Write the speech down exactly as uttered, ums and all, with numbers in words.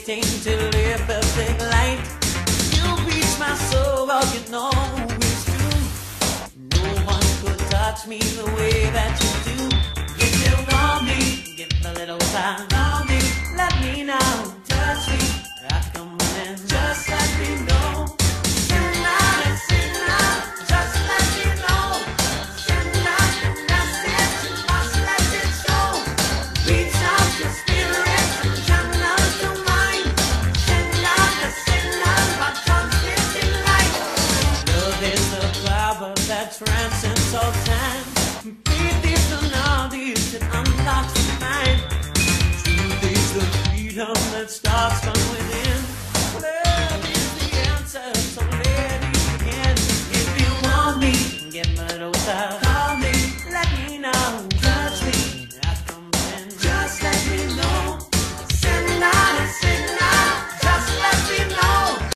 waiting to live the big light. You reach my soul, well you know it's true. No one could touch me the way that you do. If you want me, give a little time on me. Let me know, touch me, I come in. Just let me know. Send out and send out, just let me know. Send out the message, you must let it show. Reach out your spirit and channel your mind. Send out and send out my transmitting light. Love is the power that transcends all time. Faith is the knowledge that unlocks the mind. Truth is the freedom that starts from within.